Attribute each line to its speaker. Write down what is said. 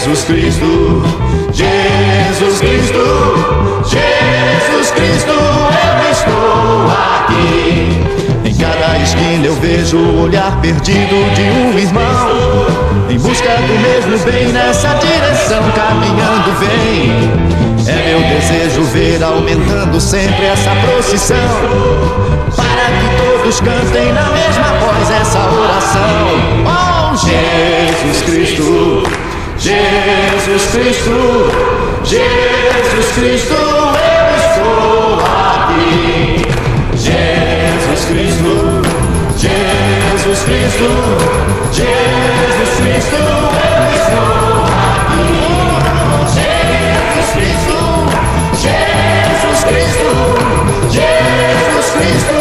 Speaker 1: Jesus Cristo, Jesus Cristo, Jesus Cristo, eu estou aqui. Em cada esquina eu vejo o olhar perdido de um irmão, em busca do mesmo bem, nessa direção caminhando vem. É meu desejo ver aumentando sempre essa procissão, para que todos cantem na mesma voz essa oração. Oh, Jesus Cristo, Jesus Cristo, Jesus Cristo, eu estou aqui. Jesus Cristo, Jesus Cristo, Jesus Cristo, eu estou aqui. Jesus Cristo, Jesus Cristo, Jesus Cristo.